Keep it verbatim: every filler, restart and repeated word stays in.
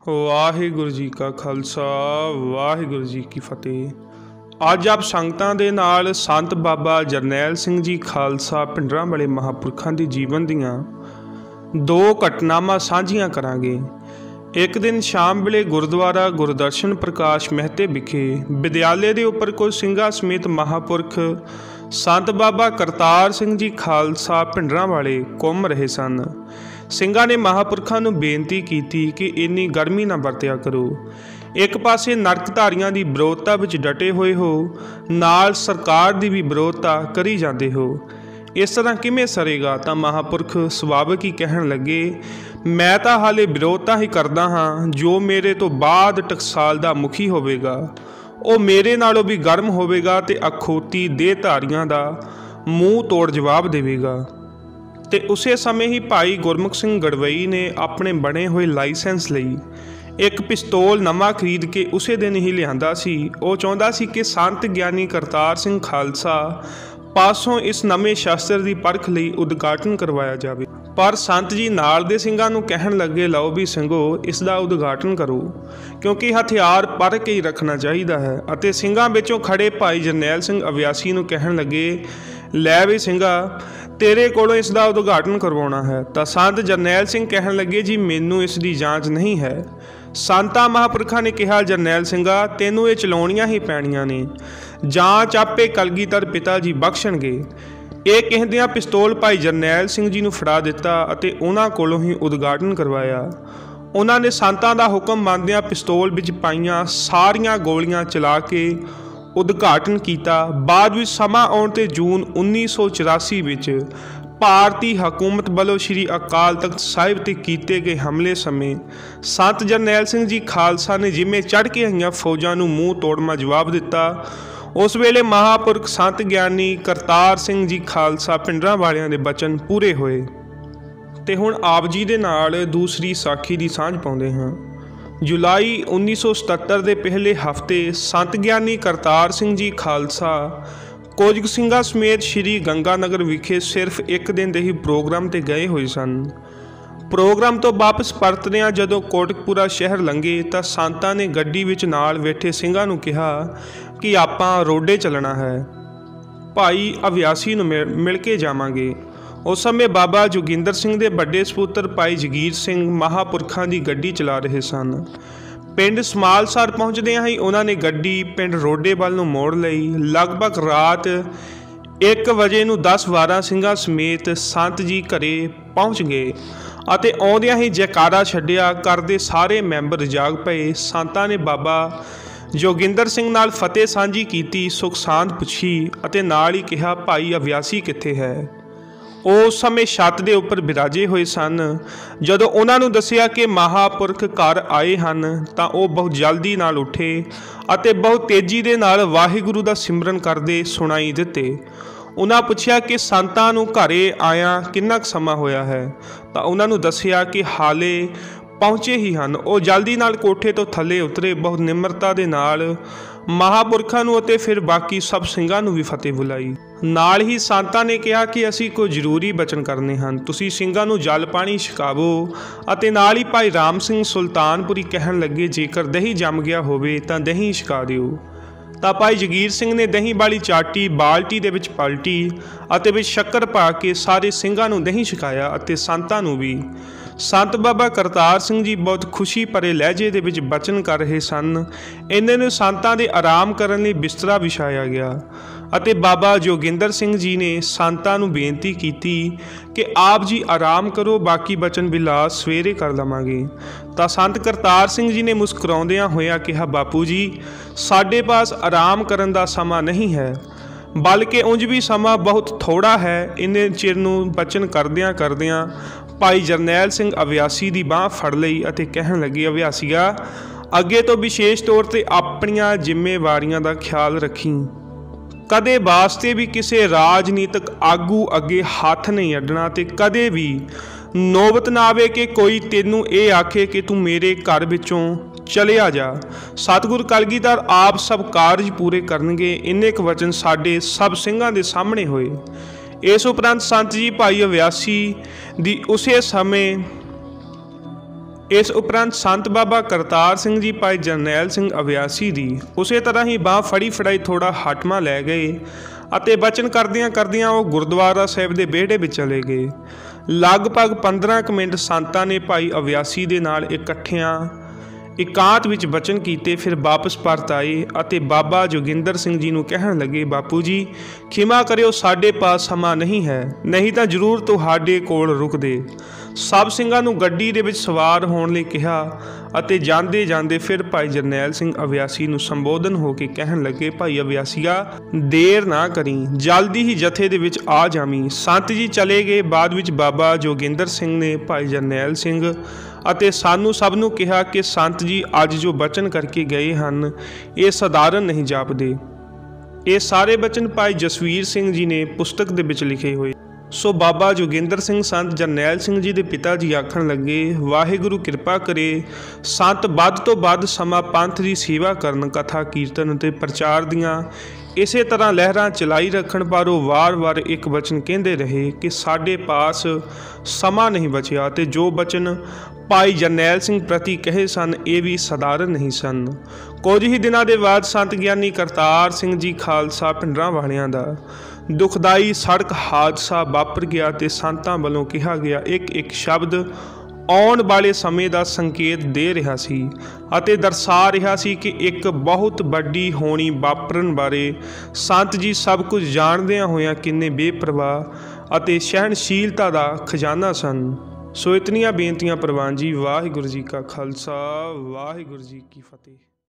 ਵਾਹਿਗੁਰੂ ਜੀ ਕਾ ਖਾਲਸਾ ਵਾਹਿਗੁਰੂ ਜੀ ਕੀ ਫਤਿਹ। ਅੱਜ ਆਪ ਸੰਗਤਾਂ ਦੇ ਨਾਲ ਸੰਤ ਬਾਬਾ ਜਰਨੈਲ ਸਿੰਘ ਜੀ ਖਾਲਸਾ ਪਿੰਡਰਾਂ ਵਾਲੇ ਮਹਾਂਪੁਰਖਾਂ ਦੇ ਜੀਵਨ ਦੀਆਂ ਦੋ ਘਟਨਾਵਾਂ ਸਾਂਝੀਆਂ ਕਰਾਂਗੇ। एक दिन शाम वेले गुरुद्वारा गुरदर्शन प्रकाश महते विखे विद्यालय के उपर कुछ सिंघा समेत महापुरख संत बाबा करतार सिंह जी खालसा पिंडरां वाले घूम रहे सन। ਸਿੰਘਾਂ ने महापुरखों ਨੂੰ बेनती की कि इन्नी गर्मी ना वरतिया करो। एक पासे नरकधारियों की विरोधता विच डटे हुए हो, नाल सरकार की भी विरोधता करी जाते हो। इस तरह किमें सरेगा? तो महापुरख सुभाविक ही कहन लगे, मैं तो हाले विरोधता ही करदा हाँ। जो मेरे तो बाद टकसाल का मुखी होवेगा वो मेरे नालों भी गर्म होवेगा ते अखोती देहधारियों का मूँह तोड़ जवाब देवेगा। ते उसे समय ही भाई गुरमुख सिंह गड़वई ने अपने बने हुए लाइसेंस लई एक पिस्तौल नवा खरीद के उसे दिन ही लियांदा सी। वो चाहुंदा सी कि संत ज्ञानी करतार सिंह खालसा पासों इस नवे शास्त्र की परख लई उद्घाटन करवाया जाए। पर संत जी नाल दे सिंघां नूं कहण लगे, लो भी सिंघो इसका उद्घाटन करो, क्योंकि हथियार परख के ही रखना चाहिए है। अते सिंघां विचों खड़े भाई जरनैल सिंह अव्यासी नूं कहण लगे, लै भी सिंघा तेरे कोलों इसका उद्घाटन करवाउणा है। तो संत जरनैल सिंह कहण लगे, जी मैनूं इसकी जांच नहीं है। संतां महापुरखां ने कहा, जरनैल सिंघा तैनूं ये चलाउणियां ही पैणियां ने, जांच आपे कलगीधर पिता जी बख्शणगे। ये कहदियां पिस्तौल भाई जरनैल सिंह जी नूं फड़ा दिता अते उन्हां कोलों ही उद्घाटन करवाया। उन्हां ने संतां दा हुक्म मंनदियां पिस्तौल विच पाईयां सारियां गोलियां चला के उद्घाटन किया। बाद विच समा आउण ते जून उन्नीस सौ चौरासी विच भारती हुकूमत वालों श्री अकाल तख्त साहिब ते कीते गए हमले समय संत जरनैल सिंह जी खालसा ने जिमें चढ़ के आईयां फौजां नूं मूँह तोड़मा जवाब दिता। उस वेले महापुरख संत ज्ञानी करतार सिंह जी खालसा पिंडरां वालियां दे बचन पूरे होए। ते हुण आप जी दे नाल दूसरी साखी दी सांझ पाउंदे हां। जुलाई उन्नीस सौ सतहत्तर के पहले हफ्ते संत ज्ञानी करतार सिंह जी खालसा कुछ ਸਿੰਘਾਂ समेत श्री गंगानगर विखे सिर्फ एक दिन के ही प्रोग्राम ते गए हुए सन। प्रोग्राम तो वापस परतदियां जदों कोटकपुरा शहर लंघे तो संतां ने गड्डी विच नाल बैठे ਸਿੰਘਾਂ नूं कहा कि आपां रोडे चलना है, भाई अव्यासी नूं मिल मिल के जावांगे। उस समय बाबा जोगिंदर सिंह के बड़े सपुत्र भाई जगीर सिंह महापुरखों की गड्डी चला रहे सन। पिंड समालसर पहुँचदियां ही उन्होंने गड्डी पिंड रोडे वाल नूं मोड़ लई। लगभग रात एक बजे नूं दस बारह ਸਿੰਘਾਂ समेत संत जी घरे पहुँच गए अते आउंदियां ही जयकारा छड्डिया करदे सारे मैंबर जाग पए। संतां ने बाबा जोगिंदर सिंह नाल फतेह सांझी कीती, सुख सांद पुछी अते नाल ही कहा, भाई अव्यासी कित्थे है? उस समय छत के उपर बिराजे हुए सन। जदों उन्होंने दसिया कि महापुरख घर आए हैं तो वह बहुत जल्दी नाल उठे अते बहुत तेजी दे नाल वाहिगुरू का सिमरन करते सुनाई दिते। उन्होंने पूछा कि संतां नूं घरे आया किन्ना क समा होया है? तो उन्होंने दसिया कि हाले पहुँचे ही हैं। वो जल्दी नाल कोठे तो थले उतरे, बहुत निमरता दे नाल महापुरखों नूं अते फिर बाकी सब ਸਿੰਘਾਂ नूं भी फतेह बुलाई। नाल ही संतां ने कहा कि असीं कोई जरूरी बचन करने हैं, तुसीं ਸਿੰਘਾਂ नूं जल पानी छकावो। अते नाल ही भाई राम सिंह सुल्तानपुरी कहन लगे, जेकर दही जम गया होवे तां दही छका दिओ। ਤਾਂ ਭਾਈ ਜਗੀਰ ਸਿੰਘ ने दही वाली चाटी बाल्टी ਦੇ ਵਿੱਚ ਪਲਟੀ ਅਤੇ ਵਿੱਚ शक्कर पा के सारे ਸਿੰਘਾਂ ਨੂੰ दही छकाया ਅਤੇ ਸੰਤਾਂ ਨੂੰ भी। संत बाबा करतार सिंह जी बहुत खुशी भरे लहजे ਦੇ ਵਿੱਚ बचन कर रहे सन। इन्हां ਨੂੰ ਸੰਤਾਂ ਦੇ आराम ਕਰਨ ਲਈ बिस्तरा विछाया गया ਅਤੇ बाबा जोगिंदर सिंह जी ने ਸੰਤਾਂ ਨੂੰ बेनती की कि आप जी आराम करो, बाकी बचन बिलास सवेरे कर लवांगे। तो संत करतार सिंह जी ने मुस्कुराउंदियां होया कहा, बापू जी साडे पास आराम करन दा समा नहीं है, बल्कि उंज भी समा बहुत थोड़ा है। इन्ने चिर नूं बचन करदियां करदियां भाई जरनैल सिंह अव्यासी की बाँह फड़ लई अते कहन लगे, अव्यासीआ अगे तो विशेष तौर पर अपनियां जिम्मेवारियां दा ख्याल रखी, कदे वास्ते भी किसी राजनीतिक आगू अगे हाथ नहीं अड्डना ते कदे भी नौबत ना आवे कि कोई तेनू ये आखे कि तू मेरे घर विचों चलिया जा। सतगुर कलगीधर आप सब कारज पूरे करनगे। इन्ने क वचन साडे सब ਸਿੰਘਾਂ दे सामने होए। इस उपरंत संत जी भाई अव्यासी दी उसे समय इस उपरंत संत बाबा करतार सिंह जी भाई जरनैल सिंह अवियासी दी उसे तरह ही बाँह फड़ी फड़ाई थोड़ा हटमा लै गए ਅਤੇ ਬਚਨ ਕਰਦਿਆਂ ਕਰਦਿਆਂ ਉਹ ਗੁਰਦੁਆਰਾ ਸਾਹਿਬ ਦੇ ਵਿਹੜੇ ਵਿੱਚ ਚਲੇ ਗਏ। ਲਗਭਗ ਪੰਦਰਾਂ ਕੁ ਮਿੰਟ ਸੰਤਾਂ ਨੇ ਭਾਈ ਅਵਿਆਸੀ ਦੇ ਨਾਲ ਇਕੱਠਿਆਂ ਇਕਾਂਤ ਵਿੱਚ ਬਚਨ ਕੀਤੇ, ਫਿਰ ਵਾਪਸ ਪਰਤ ਆਏ ਅਤੇ ਬਾਬਾ ਜੋਗਿੰਦਰ ਸਿੰਘ ਜੀ ਨੂੰ ਕਹਿਣ ਲੱਗੇ, ਬਾਪੂ ਜੀ ਖਿਮਾ ਕਰਿਓ, ਸਾਡੇ ਪਾਸ ਸਮਾਂ ਨਹੀਂ ਹੈ, ਨਹੀਂ ਤਾਂ ਜ਼ਰੂਰ ਤੁਹਾਡੇ ਕੋਲ ਰੁਕਦੇ। ਸਭ ਸਿੰਘਾਂ ਨੂੰ ਗੱਡੀ ਦੇ ਵਿੱਚ ਸਵਾਰ ਹੋਣ ਲਈ ਕਿਹਾ ਅਤੇ ਜਾਂਦੇ ਜਾਂਦੇ ਫਿਰ ਭਾਈ ਜਰਨੈਲ ਸਿੰਘ ਅਵਿਆਸੀ ਨੂੰ ਸੰਬੋਧਨ ਹੋ ਕੇ ਕਹਿਣ ਲੱਗੇ, ਭਾਈ ਅਵਿਆਸੀਆ ਦੇਰ ਨਾ ਕਰੀ, ਜਲਦੀ ਹੀ ਜਥੇ ਦੇ ਵਿੱਚ ਆ ਜਾਵੀਂ। ਸੰਤ ਜੀ ਚਲੇ ਗਏ। ਬਾਅਦ ਵਿੱਚ ਬਾਬਾ ਜੋਗਿੰਦਰ ਸਿੰਘ ਨੇ ਭਾਈ ਜਰਨੈਲ ਸਿੰਘ ਅਤੇ ਸਾਨੂੰ ਸਭ ਨੂੰ ਕਿਹਾ ਕਿ ਸੰਤ ਜੀ ਅੱਜ ਜੋ ਬਚਨ ਕਰਕੇ ਗਏ ਹਨ ਇਹ ਸਧਾਰਨ ਨਹੀਂ ਜਾਪਦੇ। ਇਹ ਸਾਰੇ ਬਚਨ ਭਾਈ ਜਸਵੀਰ ਸਿੰਘ ਜੀ ਨੇ ਪੁਸਤਕ ਦੇ ਵਿੱਚ ਲਿਖੇ ਹੋਏ। ਸੋ ਬਾਬਾ ਜੋਗਿੰਦਰ ਸਿੰਘ ਸੰਤ ਜਰਨੈਲ ਸਿੰਘ ਜੀ ਦੇ ਪਿਤਾ ਜੀ ਆਖਣ ਲੱਗੇ, ਵਾਹਿਗੁਰੂ ਕਿਰਪਾ ਕਰੇ, ਸੰਤ ਵੱਧ ਤੋਂ ਵੱਧ ਸਮਾਂ ਪੰਥ ਦੀ ਸੇਵਾ ਕਰਨ, ਕਥਾ ਕੀਰਤਨ ਅਤੇ ਪ੍ਰਚਾਰ ਦੀਆਂ ਇਸੇ ਤਰ੍ਹਾਂ ਲਹਿਰਾਂ ਚਲਾਈ ਰੱਖਣ। ਪਰ ਉਹ ਵਾਰ-ਵਾਰ ਇੱਕ ਬਚਨ ਕਹਿੰਦੇ ਰਹੇ ਕਿ ਸਾਡੇ ਪਾਸ ਸਮਾਂ ਨਹੀਂ ਬਚਿਆ, ਅਤੇ ਜੋ ਬਚਨ ਭਾਈ ਜਰਨੈਲ ਸਿੰਘ ਪ੍ਰਤੀ ਕਹੇ ਸਨ ਇਹ ਵੀ ਸਧਾਰਨ ਨਹੀਂ ਸਨ। ਕੁਝ ਹੀ ਦਿਨਾਂ ਦੇ ਬਾਅਦ ਸੰਤ ਗਿਆਨੀ ਕਰਤਾਰ ਸਿੰਘ ਜੀ ਖਾਲਸਾ ਪਿੰਡਰਾਂ ਵਾਲਿਆਂ ਦਾ ਦੁਖਦਾਈ ਸੜਕ ਹਾਦਸਾ ਵਾਪਰ ਗਿਆ ਤੇ ਸੰਤਾਂ ਵੱਲੋਂ ਕਿਹਾ ਗਿਆ ਇੱਕ ਇੱਕ ਸ਼ਬਦ ਆਉਣ ਵਾਲੇ ਸਮੇਂ ਦਾ ਸੰਕੇਤ ਦੇ ਰਿਹਾ ਸੀ ਅਤੇ ਦਰਸਾ ਰਿਹਾ ਸੀ ਕਿ ਇੱਕ ਬਹੁਤ ਵੱਡੀ ਹੋਣੀ ਵਾਪਰਨ ਬਾਰੇ ਸੰਤ ਜੀ ਸਭ ਕੁਝ ਜਾਣਦਿਆਂ ਹੋਇਆਂ ਕਿੰਨੇ ਬੇਪਰਵਾਹ ਅਤੇ ਸਹਿਣਸ਼ੀਲਤਾ ਦਾ ਖਜ਼ਾਨਾ ਸਨ। ਸੋ ਇਤਨੀਆਂ ਬੇਨਤੀਆਂ ਪ੍ਰਵਾਨ ਜੀ। ਵਾਹਿਗੁਰੂ ਜੀ ਕਾ ਖਾਲਸਾ, ਵਾਹਿਗੁਰੂ ਜੀ ਕੀ ਫਤਿਹ।